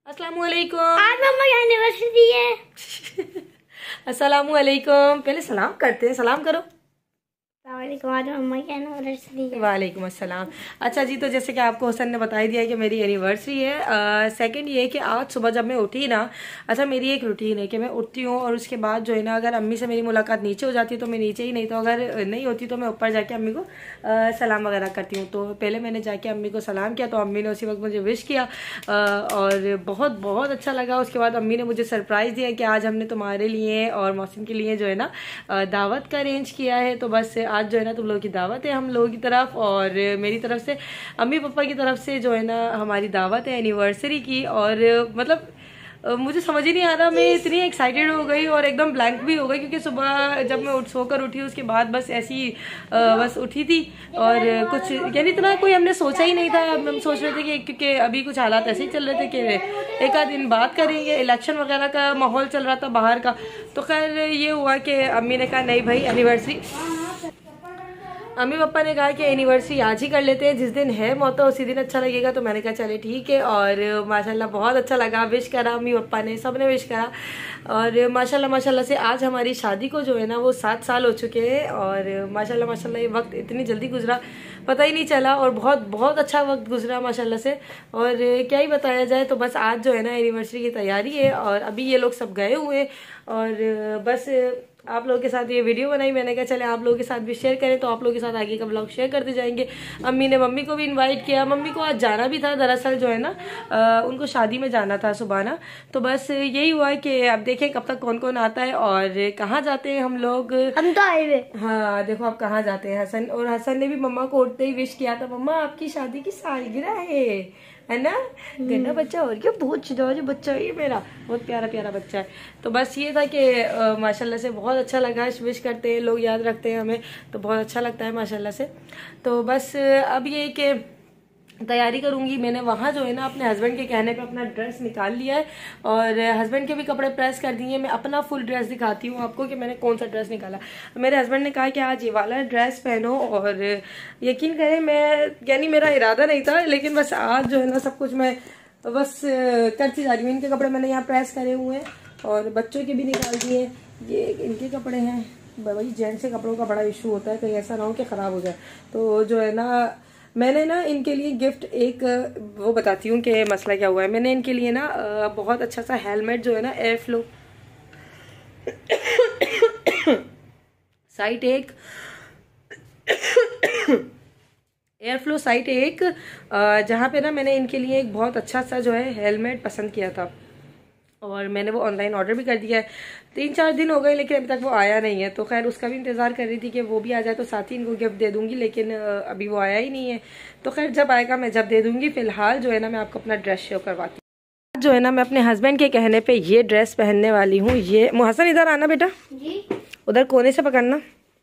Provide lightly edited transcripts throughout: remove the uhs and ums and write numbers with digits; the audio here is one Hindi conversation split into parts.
अस्सलामुअलैकुम। आज मम्मा की एनिवर्सरी है। अस्सलामुअलैकुम। पहले सलाम करते हैं, सलाम करो। आज मम्मा की एनिवर्सरी है। वालेकुम अस्सलाम। अच्छा जी, तो जैसे कि आपको हुसन ने बता ही दिया कि मेरी एनिवर्सरी है। सेकंड ये कि आज सुबह जब मैं उठी ना, अच्छा मेरी एक रूटीन है कि मैं उठती हूँ और उसके बाद जो है ना, अगर अम्मी से मेरी मुलाकात नीचे हो जाती है तो मैं नीचे ही, नहीं तो अगर नहीं होती तो मैं ऊपर जाके अम्मी को सलाम वगैरह करती हूँ। तो पहले मैंने जाके अम्मी को सलाम किया तो अम्मी ने उसी वक्त मुझे विश किया और बहुत बहुत अच्छा लगा। उसके बाद अम्मी ने मुझे सरप्राइज़ दिया कि आज हमने तुम्हारे लिए और मौसम के लिए जो है ना दावत का अरेंज किया है। तो बस आज जो है ना तुम लोगों की दावत है हम लोगों की तरफ, और मेरी तरफ से अम्मी पापा की तरफ से जो है ना हमारी दावत है एनिवर्सरी की। और मतलब मुझे समझ ही नहीं आ रहा, मैं इतनी एक्साइटेड हो गई और एकदम ब्लैंक भी हो गई क्योंकि सुबह जब मैं सोकर उठी उसके बाद बस ऐसी बस उठी थी और कुछ यानी इतना कोई हमने सोचा ही नहीं था। हम सोच रहे थे कि क्योंकि अभी कुछ हालात ऐसे ही चल रहे थे कि एक आध दिन बात करेंगे, इलेक्शन वगैरह का माहौल चल रहा था बाहर का। तो खैर ये हुआ कि अम्मी ने कहा नहीं भाई एनिवर्सरी, अम्मी पापा ने कहा कि एनिवर्सरी आज ही कर लेते हैं, जिस दिन है मौका उसी दिन अच्छा लगेगा। तो मैंने कहा चले ठीक है, और माशाल्लाह बहुत अच्छा लगा। विश करा अम्मी पापा ने, सब ने विश करा और माशाल्लाह माशाल्लाह से आज हमारी शादी को जो है ना वो 7 साल हो चुके हैं। और माशाल्लाह माशाल्लाह ये वक्त इतनी जल्दी गुजरा पता ही नहीं चला और बहुत बहुत अच्छा वक्त गुजरा माशाल्लाह से। और क्या ही बताया जाए, तो बस आज जो है ना एनिवर्सरी की तैयारी है और अभी ये लोग सब गए हुए और बस आप लोगों के साथ ये वीडियो बनाई। मैंने कहा चले आप लोगों के साथ भी शेयर करें, तो आप लोगों के साथ आगे का ब्लॉग शेयर करते जाएंगे। अम्मी ने मम्मी को भी इनवाइट किया, मम्मी को आज जाना भी था दरअसल जो है ना उनको शादी में जाना था सुबह ना। तो बस यही हुआ कि अब देखें कब तक कौन कौन आता है और कहाँ जाते हैं हम लोग। हम तो आए हुए। हाँ देखो आप कहाँ जाते हैं। हसन, और हसन ने भी मम्मा को उठते ही विश किया था, मम्मा आपकी शादी की सालगिरह है ना। गन्ना बच्चा और क्या बहुत चिदार बच्चा है मेरा, बहुत प्यारा प्यारा बच्चा है। तो बस ये था कि माशाल्लाह से बहुत अच्छा लगा। विश करते हैं लोग, याद रखते हैं हमें, तो बहुत अच्छा लगता है माशाल्लाह से। तो बस अब ये कि तैयारी करूंगी। मैंने वहाँ जो है ना अपने हस्बैंड के कहने पे अपना ड्रेस निकाल लिया है और हस्बैंड के भी कपड़े प्रेस कर दिए। मैं अपना फुल ड्रेस दिखाती हूँ आपको कि मैंने कौन सा ड्रेस निकाला। मेरे हस्बैंड ने कहा कि आज ये वाला ड्रेस पहनो, और यकीन करें मैं यानी मेरा इरादा नहीं था, लेकिन बस आज जो है ना सब कुछ मैं बस करती जा रही हूँ। इनके कपड़े मैंने यहाँ प्रेस करे हुए हैं और बच्चों के भी निकाल दिए। ये इनके कपड़े हैं। भाई जेंट्स के कपड़ों का बड़ा इशू होता है, कहीं ऐसा ना हो कि ख़राब हो जाए। तो जो है ना मैंने ना इनके लिए गिफ्ट एक वो बताती हूँ कि मसला क्या हुआ है। मैंने इनके लिए ना बहुत अच्छा सा हेलमेट जो है ना एयर फ्लो साइट एक एयर फ्लो साइट एक जहाँ पे ना मैंने इनके लिए एक बहुत अच्छा सा जो है हेलमेट पसंद किया था और मैंने वो ऑनलाइन ऑर्डर भी कर दिया है। 3-4 दिन हो गए लेकिन अभी तक वो आया नहीं है। तो खैर उसका भी इंतज़ार कर रही थी कि वो भी आ जाए तो साथ ही इनको गिफ्ट दे दूंगी, लेकिन अभी वो आया ही नहीं है। तो खैर जब आएगा मैं जब दे दूंगी। फिलहाल जो है ना मैं आपको अपना ड्रेस शो करवाती हूँ। जो है ना मैं अपने हस्बैंड के कहने पे ये ड्रेस पहनने वाली हूँ। ये मुहसन इधर आना बेटा जी, उधर कोने से पकड़ना।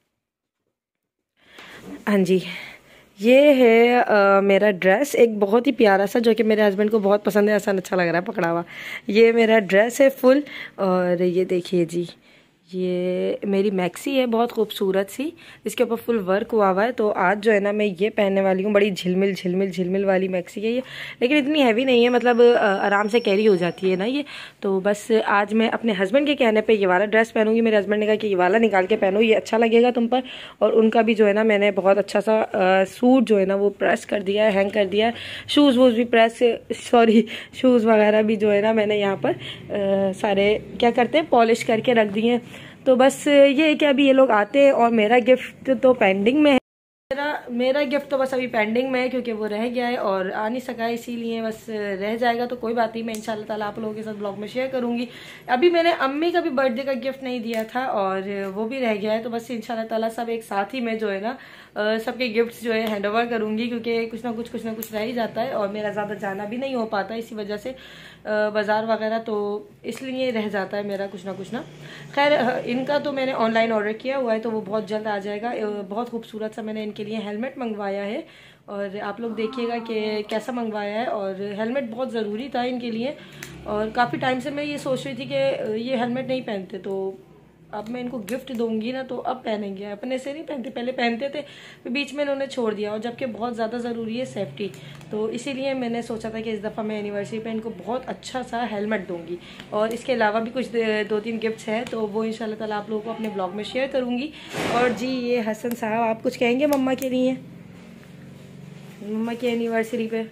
हाँ जी, ये है मेरा ड्रेस, एक बहुत ही प्यारा सा जो कि मेरे हस्बैंड को बहुत पसंद है। आसान अच्छा लग रहा है पकड़ा हुआ। ये मेरा ड्रेस है फुल, और ये देखिए जी ये मेरी मैक्सी है बहुत खूबसूरत सी, इसके ऊपर फुल वर्क हुआ हुआ है। तो आज जो है ना मैं ये पहनने वाली हूँ। बड़ी झिलमिल झिलमिल झिलमिल वाली मैक्सी है ये, लेकिन इतनी हैवी नहीं है, मतलब आराम से कैरी हो जाती है ना ये। तो बस आज मैं अपने हस्बैंड के कहने पे ये वाला ड्रेस पहनूंगी। मेरे हस्बैंड ने कहा कि ये वाला निकाल के पहनो, ये अच्छा लगेगा तुम पर। और उनका भी जो है ना मैंने बहुत अच्छा सा सूट जो है ना वो प्रेस कर दिया है, हैंग कर दिया है। शूज़ वूज़ भी प्रेस, सॉरी शूज़ वगैरह भी जो है ना मैंने यहाँ पर सारे क्या करते हैं पॉलिश करके रख दिए हैं। तो बस ये है कि अभी ये लोग आते हैं और मेरा गिफ्ट तो पेंडिंग में है। मेरा गिफ्ट तो बस अभी पेंडिंग में है क्योंकि वो रह गया है और आ नहीं सका, इसीलिए बस रह जाएगा। तो कोई बात नहीं, मैं इंशाल्लाह ताला आप लोगों के साथ ब्लॉग में शेयर करूंगी। अभी मैंने अम्मी का भी बर्थडे का गिफ्ट नहीं दिया था और वो भी रह गया है। तो बस इंशाल्लाह ताला सब एक साथ ही में जो है ना सबके गिफ्ट्स जो है हैंड ओवर करूंगी, क्योंकि कुछ ना कुछ रह ही जाता है और मेरा ज़्यादा जाना भी नहीं हो पाता इसी वजह से बाज़ार वगैरह, तो इसलिए रह जाता है मेरा कुछ ना। खैर इनका तो मैंने ऑनलाइन ऑर्डर किया हुआ है तो वो बहुत जल्द आ जाएगा। बहुत खूबसूरत सा मैंने इनके लिए हेलमेट मंगवाया है और आप लोग देखिएगा कि कैसा मंगवाया है। और हेलमेट बहुत ज़रूरी था इनके लिए और काफ़ी टाइम से मैं ये सोच रही थी कि ये हेलमेट नहीं पहनते, तो अब मैं इनको गिफ्ट दूंगी ना तो अब पहनेंगे, अपने से नहीं पहनते, पहले पहनते थे फिर बीच में इन्होंने छोड़ दिया, और जबकि बहुत ज़्यादा ज़रूरी है सेफ्टी, तो इसीलिए मैंने सोचा था कि इस दफ़ा मैं एनिवर्सरी पे इनको बहुत अच्छा सा हेलमेट दूंगी। और इसके अलावा भी कुछ 2-3 गिफ्ट्स हैं, तो वो इंशाल्लाह ताला आप लोगों को अपने ब्लॉग में शेयर करूँगी। और जी ये हसन साहब, आप कुछ कहेंगे मम्मा के लिए, मम्मा की एनिवर्सरी पे?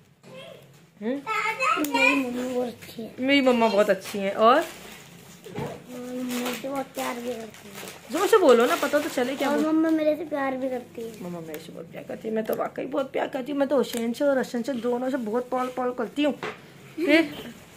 मेरी मम्मा बहुत अच्छी है और मुझसे बहुत प्यार भी करती है। जोर से बोलो ना, पता तो चले क्या। और मम्मा मेरे से प्यार भी करती है। मम्मा मेरे से बहुत प्यार करती है, मैं तो वाकई बहुत प्यार करती हूँ। मैं तो हुसैन से और हसन से दोनों से बहुत पॉल पॉल करती हूँ। फिर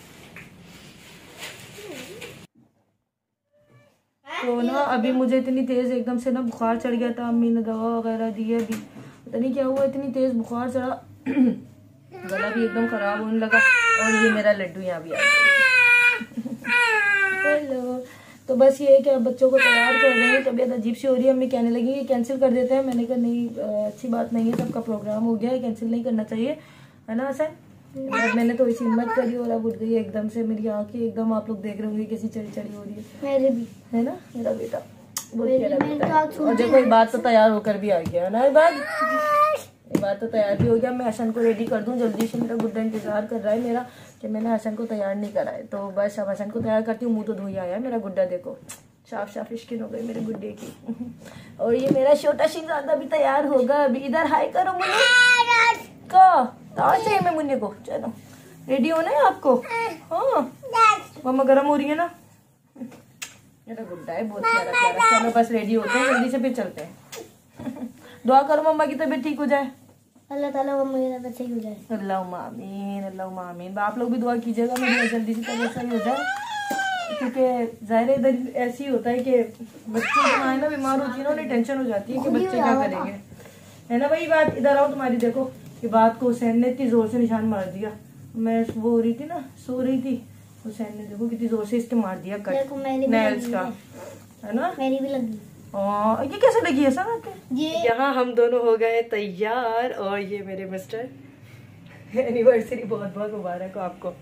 तो ना अभी मुझे इतनी तेज़ एकदम से ना बुखार चढ़ गया था, अम्मी ने दवा वगैरह दी है, अभी पता नहीं क्या हुआ, इतनी तेज़ बुखार चढ़ा, गला भी एकदम ख़राब होने लगा। और ये मेरा लड्डू यहाँ भी आ गया। हेलो, तो बस ये है कि अब बच्चों को तैयार कर रहे हैं, तबीयत अजीब सी हो रही है। अम्मी कहने लगी कि कैंसिल कर देते हैं, मैंने कहा नहीं, अच्छी बात नहीं है, सबका प्रोग्राम हो गया है, कैंसिल नहीं करना चाहिए, है ना हसन? मैंने तो इसी हिम्मत करी और अब उठ गई एकदम से, मेरी आंखें एकदम आप लोग देख रहे होंगे कैसी चढ़ी चढ़ी हो रही है। मेरे भी, है ना मेरा बेटा, बहुत प्यारा बेटा है। और देखो एक बात तो तैयार होकर भी आ गया ना, एक बात तो तैयार भी हो गया। मैं हसन को रेडी कर दूं जल्दी से, मेरा गुड्डा इंतजार कर रहा है मेरा कि मैंने हसन को तैयार नहीं करा है, तो बस अब हसन को तैयार करती हूँ। मुंह तो धोई आया है मेरा गुड्डा, देखो साफ साफ स्किन हो गई मेरे गुड्डे की। और ये मेरा छोटा शहजादा भी तैयार होगा अभी। इधर हाय करो मुन्ने को, तो चाहिए मैं मुन्ने को, चलो रेडी होना है आपको। हाँ मम्मा गर्म हो रही है ना, मेरा गुड्डा है बहुत प्यारा प्यारा। चलो बस रेडी होते हैं जल्दी से, फिर चलते हैं। दुआ करो मम्मा की तबीयत ठीक हो जाए, अल्लाह ताला मम्मा की तबीयत सही हो जाए। अल्लाहुम्मा आमीन, अल्लाहुम्मा आमीन। आप लोग भी दुआ कीजिएगा मेरी जल्दी से तबीयत सही हो जाए, क्योंकि ज़ाहिर इधर ऐसे ही होता है कि बच्चे की माँ ना बीमार होती है ना, उन्हें टेंशन हो जाती है कि बच्चे क्या करेंगे, है ना वही बात। इधर आओ, तुम्हारी देखो कि बात को हुसैन ने इतनी जोर से निशान मार दिया। मैं वो हो रही थी ना, सो रही थी, हुसैन ने देखो कितनी जोर से इसके मार दिया कट नेल्स का, है ना? मेरी भी लगी। ये कैसे लगी है सर आपके? ये यहाँ हम दोनों हो गए तैयार, और ये मेरे मिस्टर, एनिवर्सरी बहुत बहुत मुबारक हो आपको।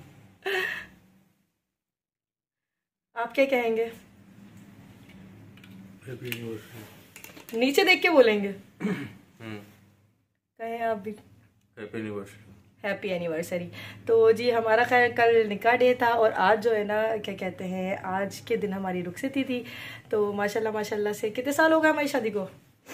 आप क्या कहेंगे? नीचे देख के बोलेंगे। कहें आप भी हैप्पी एनिवर्सरी। तो जी हमारा खैर कल निकाह डे था, और आज जो है ना क्या कहते हैं, आज के दिन हमारी रुखसती थी। तो माशाल्लाह माशाल्लाह से कितने साल हो गए हमारी शादी को?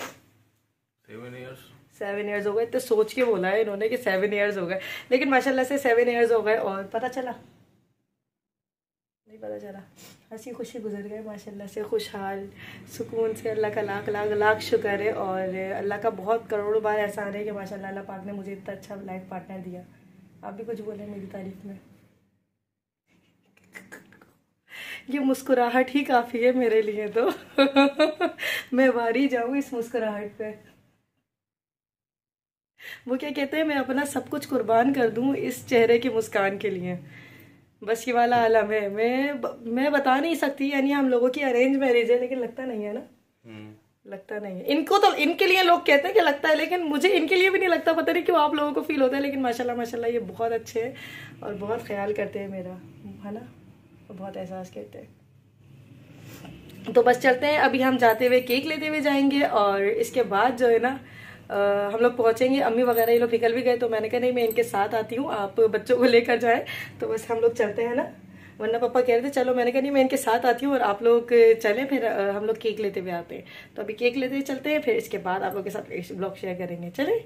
7 ईयर्स हो गए। तो सोच के बोला है इन्होंने कि 7 ईयर्स हो गए, लेकिन माशाल्लाह से 7 ईयर्स हो गए। और पता चला नहीं, पता चला, हंसी खुशी गुजर गए माशाल्लाह से, खुशहाल सुकून से। अल्लाह का लाख लाख लाख शुक्र है, और अल्लाह का बहुत करोड़ों बार एहसान है कि माशाल्लाह अल्लाह पाक ने मुझे इतना अच्छा लाइफ पार्टनर दिया। आप भी कुछ बोले मेरी तारीफ में? ये मुस्कुराहट ही काफ़ी है मेरे लिए तो। मैं वारी जाऊँ इस मुस्कुराहट पे। वो क्या कहते हैं, मैं अपना सब कुछ कुर्बान कर दूँ इस चेहरे की मुस्कान के लिए, बस ये वाला आलम है। मैं बता नहीं सकती, यानी हम लोगों की अरेंज मैरिज है, लेकिन लगता नहीं है ना, लगता नहीं है। इनको तो, इनके लिए लोग कहते हैं कि लगता है, लेकिन मुझे इनके लिए भी नहीं लगता, पता नहीं क्यों आप लोगों को फील होता है। लेकिन माशाल्लाह माशाल्लाह ये बहुत अच्छे हैं और बहुत ख्याल करते हैं मेरा, है ना, बहुत एहसास करते हैं। तो बस चलते हैं, अभी हम जाते हुए केक लेते हुए जाएंगे, और इसके बाद जो है ना हम लोग पहुंचेंगे। अम्मी वगैरह ये लोग निकल भी गए, तो मैंने कहा नहीं मैं इनके साथ आती हूँ, आप बच्चों को लेकर जाए। तो बस हम लोग चलते हैं ना, वरना पापा कह रहे थे चलो, मैंने कहा नहीं मैं इनके साथ आती हूँ और आप लोग चलें, फिर हम लोग केक लेते हुए आते हैं। तो अभी केक लेते हुए चलते हैं, फिर इसके बाद आप लोग के साथ ब्लॉग शेयर करेंगे। चले,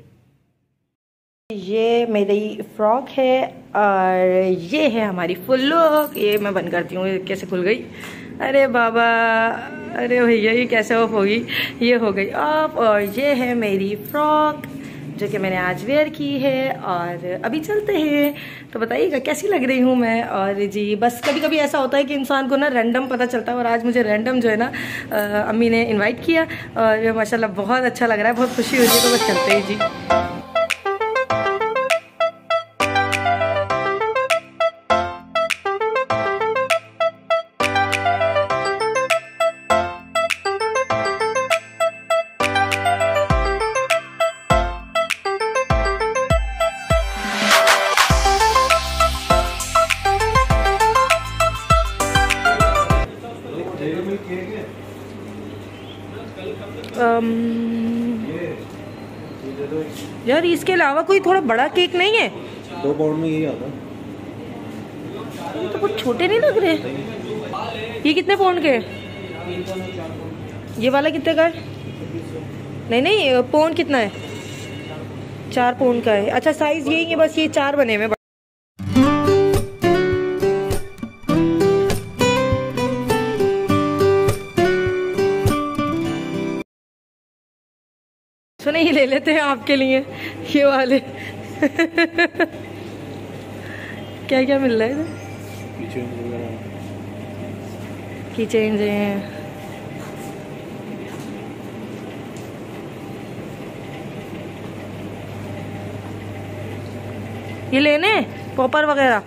ये मेरी फ्रॉक है और ये है हमारी फुल लुक। ये मैं बंद करती हूँ, कैसे खुल गई, अरे बाबा, अरे भैया ये कैसे ऑफ होगी, ये हो गई ऑफ। और ये है मेरी फ्रॉक जो कि मैंने आज वेयर की है, और अभी चलते हैं। तो बताइएगा कैसी लग रही हूँ मैं। और जी बस कभी कभी ऐसा होता है कि इंसान को ना रैंडम पता चलता है, और आज मुझे रैंडम जो है ना अम्मी ने इनवाइट किया, और माशाल्लाह बहुत अच्छा लग रहा है, बहुत खुशी हुई है। तो बस चलते हैं जी। यार इसके अलावा कोई थोड़ा बड़ा केक नहीं है? 2 पाउंड में यही आता है। ये तो कुछ छोटे नहीं लग रहे। ये कितने पाउंड के? ये वाला कितने का है? नहीं पाउंड कितना है? 4 पाउंड का है। अच्छा साइज यही है, बस ये 4 बने हुए। सुने ये ले लेते हैं आपके लिए, ये वाले। क्या क्या मिल रहा है इधर? की चेंज हैं। ये लेने पॉपर वगैरह?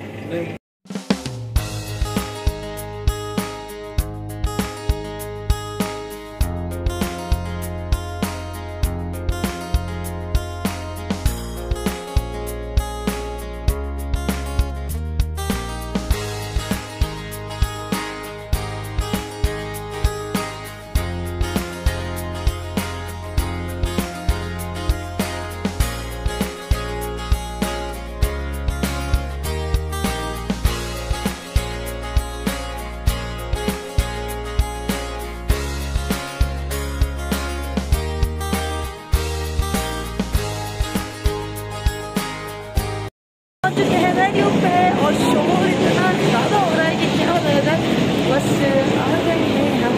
और शोर इतना ज़्यादा हो रहा है कि क्या हो रहा है। बस आ गए हैं हम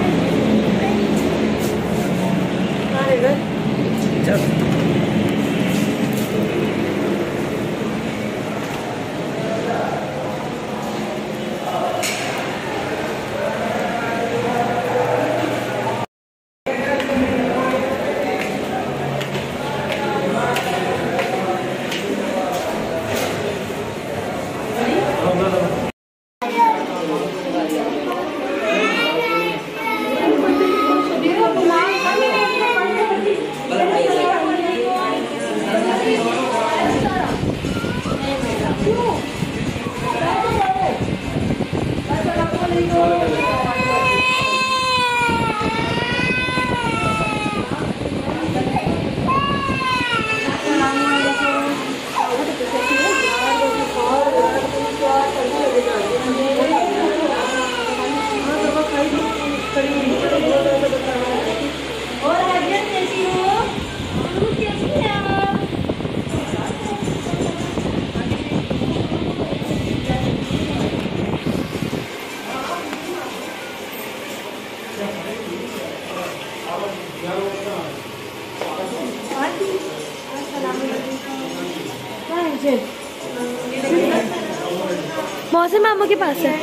मौसम मामू के पास है।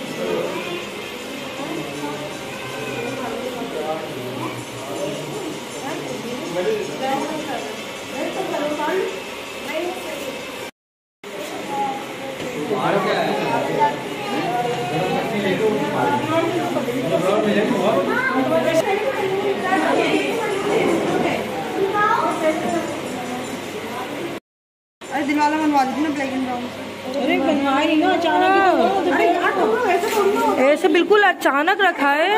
अरे दिलवाला बनवा दी ना ब्लैक एंड ब्राउन। अरे बनवाई नहीं ना, अचानक ऐसे बिल्कुल अचानक रखा है।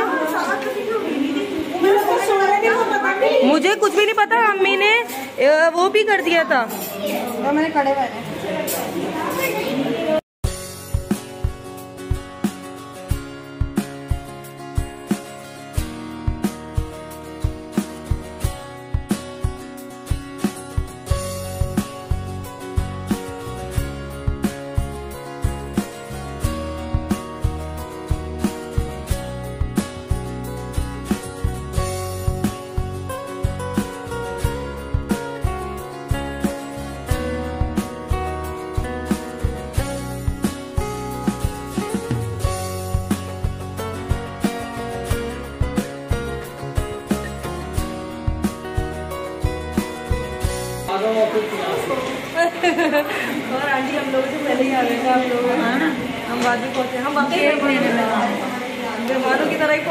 मुझे कुछ भी नहीं पता, अम्मी ने वो भी कर दिया था। मैंने कड़े हुए और आंटी हम लोगों से पहले ही आ गए थे आप लोग। हम बाद में पहुंचे, हम मेहमानों की तरह ही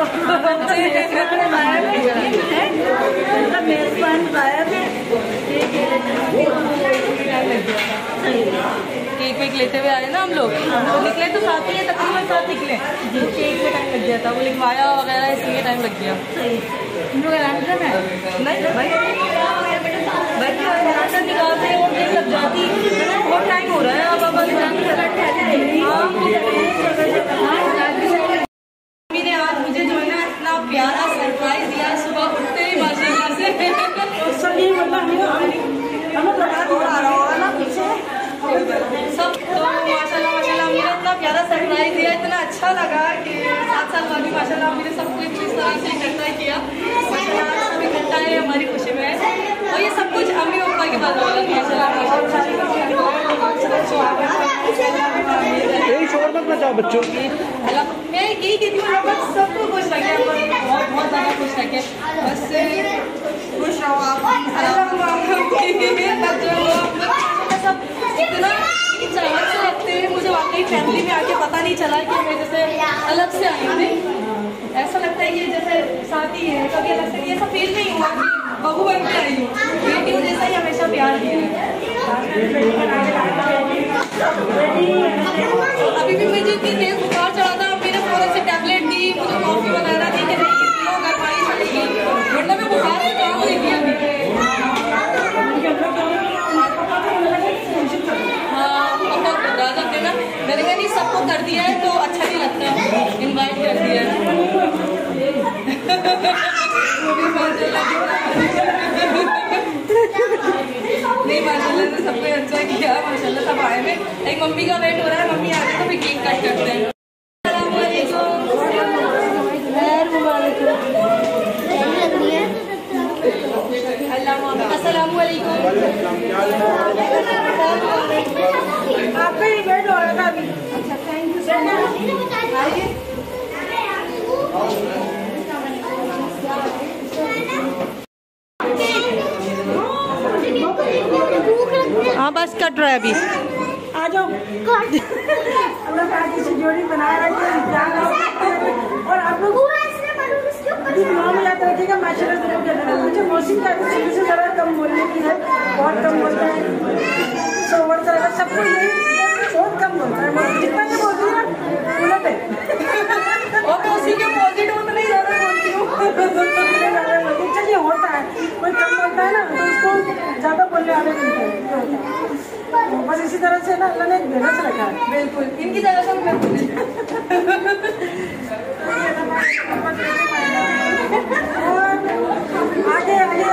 केक वेक लेते हुए आए ना हम लोग निकले तो साथ ही तकरीबन साथ निकले। केक में टाइम लग गया था, वो लिखवाया वगैरह इसलिए टाइम लग गया। नहीं भाई बैठी और राशन निकालते और ये सब जाती, बहुत टाइम हो रहा है। अब मम्मी ने आज मुझे जो है ना इतना प्यारा सरप्राइज दिया सुबह उठते ही माशाल्लाह से। सब ये मतलब हमें बता रहा होगा ना पीछे सब, तो माशाल्लाह माशाल्लाह मेरा इतना प्यारा सरप्राइज दिया, इतना अच्छा लगा कि 7 साल बाद भी माशाल्लाह मेरे सब कुछ इस तरह से इकट्ठा किया। माशाल्लाह सब इकट्ठा है हमारी खुशी में, और ये सब कुछ अम्मी पापा के बाद होगा माशाल्लाह। शोर मत मचाओ बच्चों की। मैं यही कहती हूँ बस सबको खुश रखे, बहुत बहुत ज़्यादा खुश रखे, बस खुश रहो आप। सब इतना चावल से रखते हैं, मुझे वाकई फैमिली में आके पता नहीं चला कि मैं जैसे अलग से आई हूँ। ऐसा लगता है कि जैसे साथी है, कभी अलग से ऐसा फील नहीं हुआ कि बहू बन के आई हूँ। बेटियों जैसा ही हमेशा प्यार दिया है। अभी भी मुझे इतनी तेज बुखार चढ़ा था, मेरे फोन से टैबलेट दी, मुझे कॉफी वगैरह दी कि नहीं घर पानी चलेगी, वरना मैं बुखार से काम नहीं किया अभी। हाँ पापा बता सकते ना, मैंने कहा नहीं सबको कर दिया है तो अच्छा नहीं लगता, इनवाइट कर दिया है। नहीं माशाल्लाह से सबको अच्छा किया, माशाल्लाह सब आए हैं। एक मम्मी का वेट हो रहा है, मम्मी आ गई तो फिर केक कट करते हैं। अस्सलामुअलैकुम। आपका ही वेट हो रहा था अभी। अच्छा थैंक यू सो मच। हाँ बस कट रहा है अभी, आ जाओ। हम लोग जोड़ी बना रखे हैं और आप लोग दुआ में याद रखिएगा। माशाल्लाह मुझे मौसम का से ज़रा कम बोलने की है, बहुत कम बोलता है, सो वर्ड करेगा सबको, यही बहुत कम बोलता है, जितना ये बोलती है उलट है। और मैं उसी के पॉजिटिव में नहीं ज़्यादा बोलती हूँ। चलिए होता है, कोई कम बोलता है ना तो उसको ज़्यादा बोलने वाले मिलते हैं, बस इसी तरह से ना अल्लाह ने मेहनत से रखा है। बिल्कुल इनकी जगह से मैं आगे आगे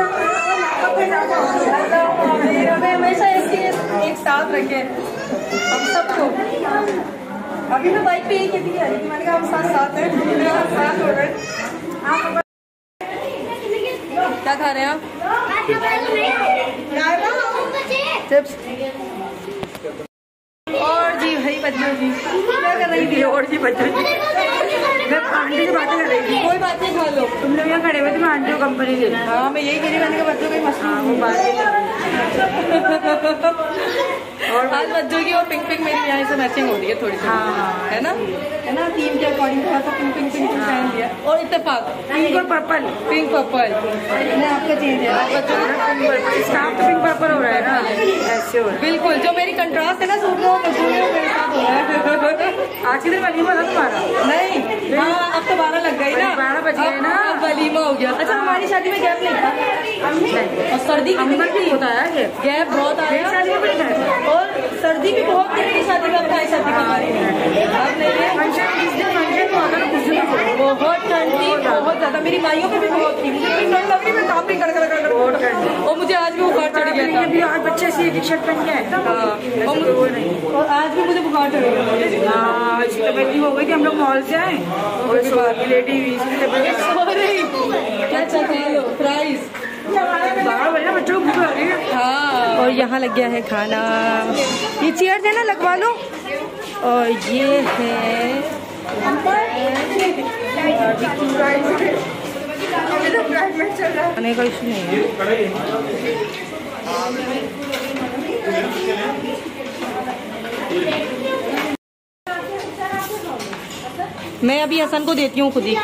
हमें हमेशा एक साथ रखे हम सबको। अभी मैं बाइक पे यही कहती है कि मैंने कहा हम साथ साथ हैं, साथ हो रहे। क्या खा रहे हैं आप? चिप्स। और जी भाई बच्चों जी क्या कर रही थी? और जी बच्चों जी मैं आंटी से बातें कर रही थी। कोई बात नहीं, खा लो। तुम लोग यहाँ खड़े हुए थे, मैं आंटी को कंपनी दे। हाँ मैं यही कह रही, मैंने कहा बच्चों की मसला वो बात और आज बच्चों की और पिंक पिंक मेरी यहाँ से मैचिंग हो रही है थोड़ी सी। हाँ है ना थीम के अकॉर्डिंग थोड़ा सा पिंक पिंक पिंक पहन लिया। और इत्तेफाक पिंक और पर्पल, पिंक पर्पल आपका चेंज है, स्टाफ पिंक पर्पल हो रहा है ना, ऐसे हो रहा है बिल्कुल। जो मेरी कंट्रास्ट है ना सूट में, वो मेरे साथ हो रहा है। आज के दिन वलीमा था तुम्हारा? नहीं हाँ अब तो 12 लग गई ना, 12 बज गए ना, अब वलीमा हो गया। अच्छा हमारी शादी में गैप नहीं था, और सर्दी की होता है गैप बहुत आया, और सर्दी भी बहुत थी मेरी शादी में, अपनी शादी का हमारी बहुत ठंड थी, बहुत ज्यादा। मेरी भाइयों पे भी बहुत थी, मुझे ठंड लग रही, मैं काम भी कर और मुझे आज भी बुखार चढ़ गया था। अभी आज बच्चे से एक शर्ट पहन के आए, और आज भी मुझे बुखार चढ़ गया। हाँ इसकी तबीयत हो गई थी, हम लोग मॉल से आए और लेटी हुई क्या चाहिए प्राइस बच्चों को भूख लगी है। हाँ और यहाँ लग गया है खाना, ये चेयर है ना लगवा लो। और ये है खाने का इशू नहीं है। मैं अभी हसन को देती हूँ खुद ही।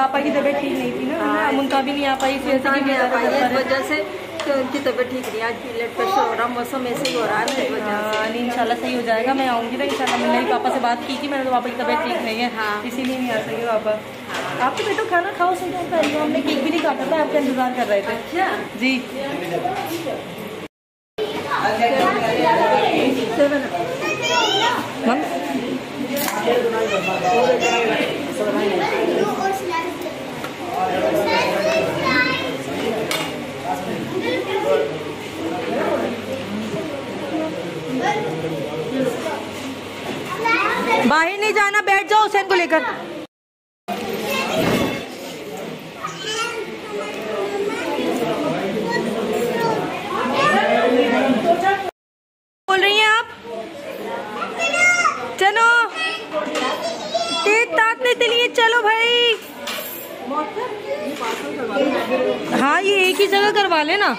पापा की तबीयत ठीक नहीं थी ना, हम उनका भी नहीं आ पाई, फिर से इस वजह से तो उनकी तबीयत ठीक नहीं। आज ब्लड प्रेशर हो रहा, मौसम ऐसे ही हो रहा है ना, इस वजह से। इंशाल्लाह सही हो जाएगा। मैं आऊँगी ना इंशाल्लाह। मैंने पापा से बात की थी, मैंने तो पापा की तबीयत ठीक नहीं है, इसीलिए नहीं आ सके पापा। आप तो बेटो खाना खाओ, सुनते पहले हमने केक भी नहीं काटा था, आपका इंतजार कर रहे थे जी। बाहर नहीं जाना, बैठ जाओ हुसैन को लेकर। बोल रही हैं आप? चलो तेज ताकने के लिए चलो भाई। हाँ ये एक ही जगह करवा लेना।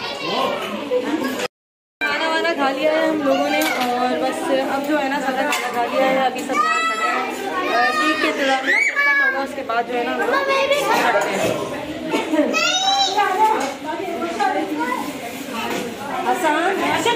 खाना वाना खा लिया है हम लोगों ने और बस अब जो है ना सारा खाना खा लिया है, अभी सब यहाँ खड़े हैं केक के इंतजार में, कट होगा उसके बाद जो है ना हम लोग करते हैं। आसान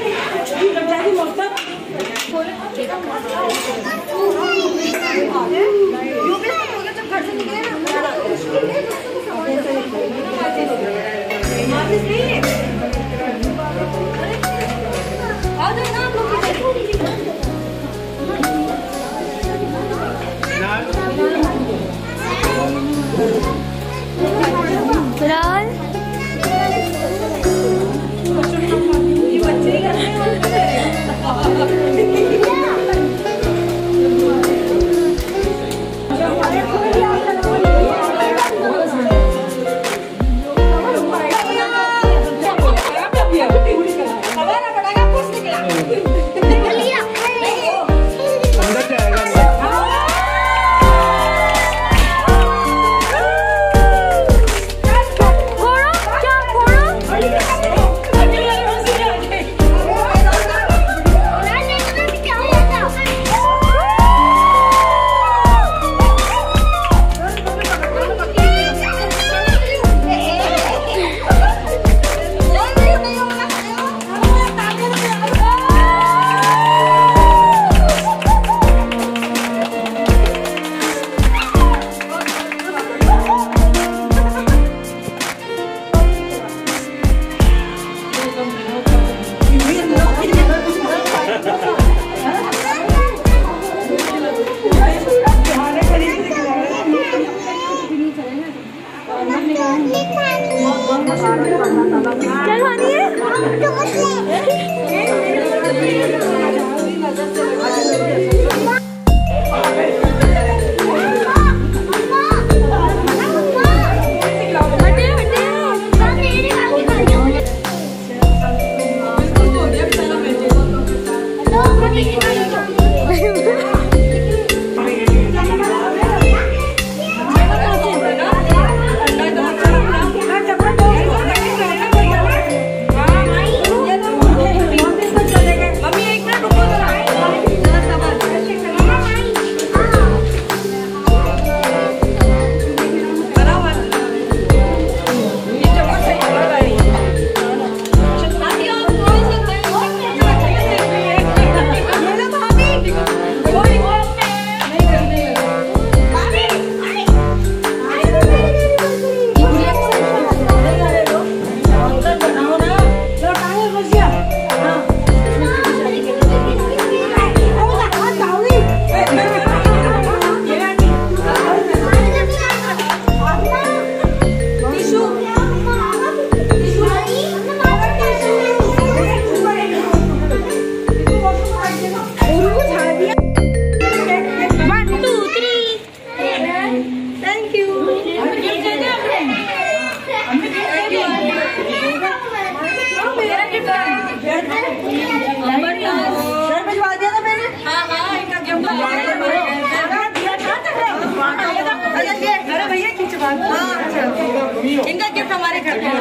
इनका गिफ्ट हमारे घर पे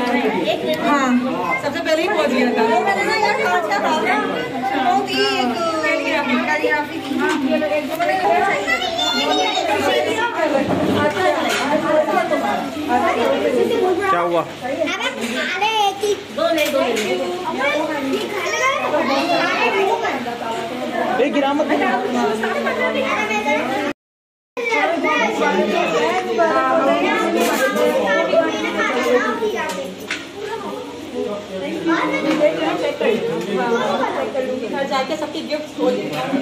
हाँ सबसे पहले ही पहुंच गया था। मैंने ना यार कांच का था बहुत ही एक कैलीग्राफी थी। क्या हुआ? गिरा मत। जाके सबके गिफ्ट खोल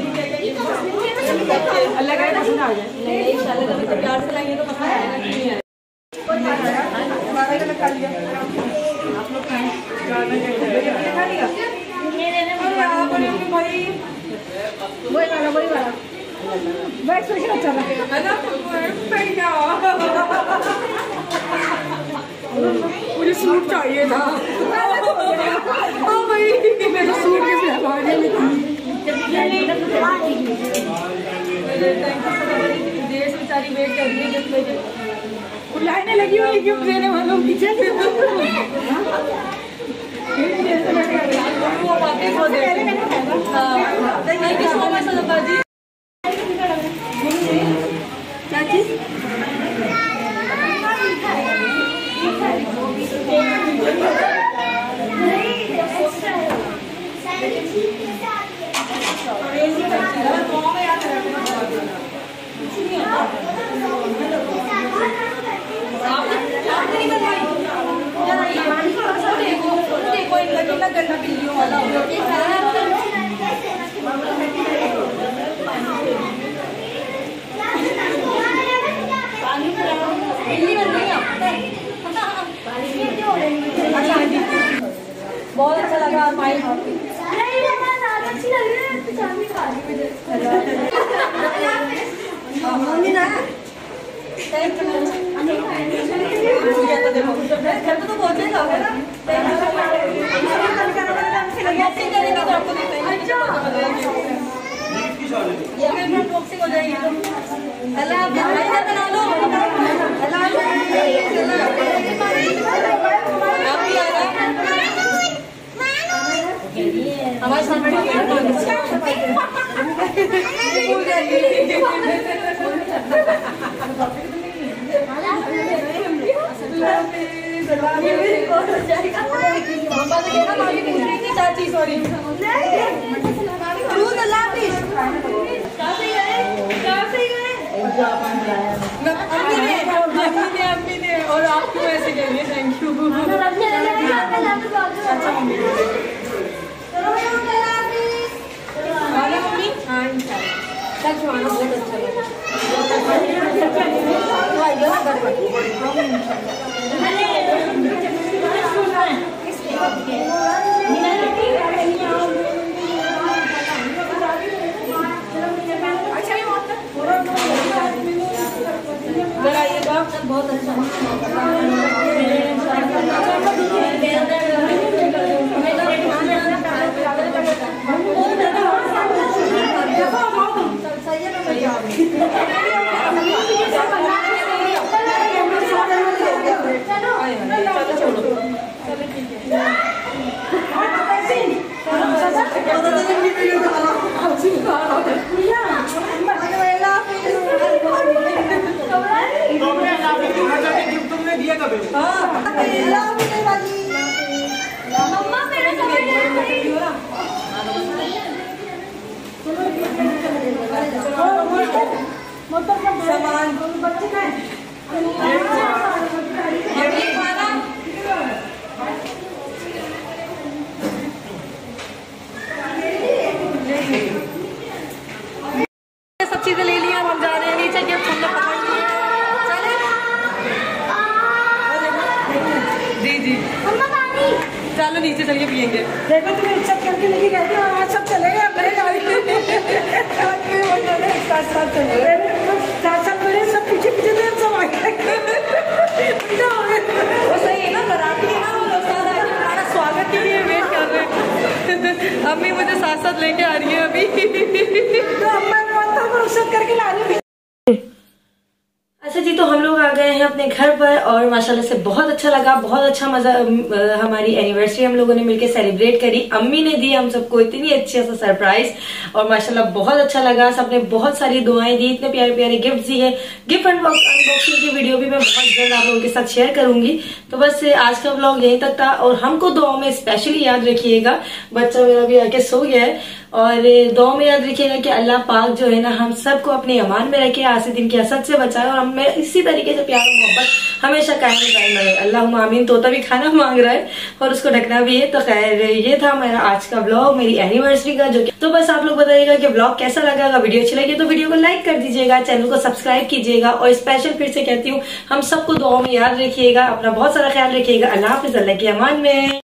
अल्लाह करे पसंद आ जाए। नहीं इंशाल्लाह कभी तो प्यार से लाएंगे तो पसंद आएगा कि नहीं आएगा। आप लोग खाएं। खा लिया? वही वाला बैग से अच्छा लगेगा मुझे सूट चाहिए था। हाँ भाई मेरा सूट के देर से बेचारी वेट कर रही है गिफ्ट लेके। लाइनें लगी हुई गिफ्ट देने वालों की। थैंक यू सो मच सदका जी। क्या चीज? गन्ना बिल्लियों वाला बहुत अच्छा लगा माइल घर तो पहुंचेगा हो जाएगी हमारे साथ चाची सॉरी अम्मी ने और आपको ऐसे कह रही है थैंक यू। अच्छा मम्मी मम्मी हाँ सच खाना बहुत अच्छा लगा। बहुत अच्छा तुमने दिया कभी? सामान सब चीजें ले ली। हम जा रहे हैं नीचे गिफ्ट हम लोग पकड़ लिए। जी जी चलो नीचे चलिए पियेंगे। देखो तुम्हें इज्जत करके लेके गए थे और आज सब चले गए अपने गाड़ी साथ साथ चले साथ मेरे सब पीछे पीछे थे सब वो सही है ना बराती है ना वो लोग सारा हमारा स्वागत के लिए वेट कर रहे हैं। अम्मी मुझे साथ साथ लेके आ रही है अभी तो अम्मा करके ला रही है। अच्छा जी तो हम लोग आ आ गए हैं अपने घर पर और माशाल्लाह से बहुत अच्छा लगा, बहुत अच्छा मजा। हमारी एनिवर्सरी हम लोगों ने मिलकर सेलिब्रेट करी। अम्मी ने दी हम सबको इतनी अच्छी सा सरप्राइज और माशाल्लाह बहुत अच्छा लगा। सबने बहुत सारी दुआएं दी, इतने प्यारे प्यारे गिफ्ट दिए। गिफ्ट अनबॉक्सिंग की वीडियो भी मैं बहुत जल्द आप लोगों के साथ शेयर करूंगी। तो बस आज का व्लॉग यहीं तक था और हमको दुआ में स्पेशली याद रखिएगा। बच्चा मेरा भी आके सो गया है और दुआ में याद रखिएगा कि अल्लाह पाक जो है ना हम सबको अपने अमान में रखे, आसिदिन की हसद से बचाए और हमें इसी तरीके से प्यार मोहब्बत हमेशा कायम रहे। अल्लाहुम्मा आमीन। तोता भी खाना मांग रहा है और उसको ढकना भी है। तो खैर ये था मेरा आज का व्लॉग मेरी एनिवर्सरी का। जो तो बस आप लोग बताइएगा कि व्लॉग कैसा लगा। अगर वीडियो अच्छी लगी तो वीडियो को लाइक कर दीजिएगा, चैनल को सब्सक्राइब कीजिएगा और स्पेशल फिर से कहती हूँ हम सबको दुआ में याद रखिएगा, अपना बहुत सारा ख्याल रखिएगा। अल्लाह हाफिज, अल्लाह के अमान में।